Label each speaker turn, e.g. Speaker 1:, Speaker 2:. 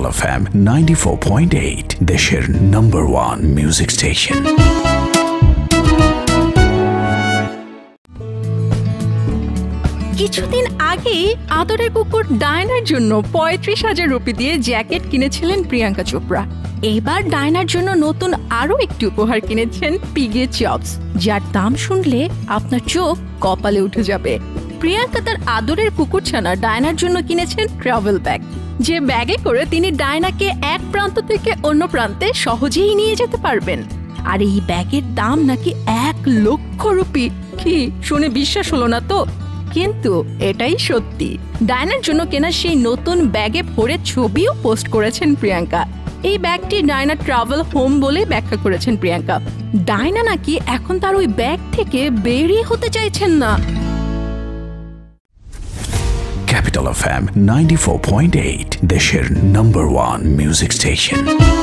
Speaker 1: Capital FM 94.8 দেশের number 1 music station.
Speaker 2: কিছুদিন আগে আদরের কুকুর ডায়নার জন্য 35,000 রুপি দিয়ে জ্যাকেট কিনেছিলেন প্রিয়াঙ্কা চোপড়া। এবার ডায়নার জন্য নতুন আরো একটি উপহার কিনেছেন পিগে চপস, যার দাম শুনলে আপনার চোখ কপালে উঠে যাবে। প্রিয়াঙ্কা তার আদরের কুকুরছানা ডায়নার জন্য কিনেছেন ট্রাভেল ব্যাগ, যে ব্যাগে করে তিনি ডায়নাকে এক প্রান্ত থেকে অন্য প্রান্তে সহজেই নিয়ে যেতে পারবেন। আর এই ব্যাগের দাম নাকি 1 লক্ষ রুপি। কি শুনে বিশ্বাস হলো না তো? কিন্তু এটাই সত্যি। ডায়নার জন্য কেনা সেই নতুন ব্যাগে ভরে ছবিও পোস্ট করেছেন প্রিয়াঙ্কা। এই ব্যাগটি ডায়না ট্রাভেল হোম বলে ব্যাখ্যা করেছেন প্রিয়াঙ্কা। ডায়না নাকি এখন তার ওই ব্যাগ থেকে বেরিয়ে হতে চাইছেন না।
Speaker 1: Capital FM 94.8 দেশের নাম্বার 1 মিউজিক স্টেশন।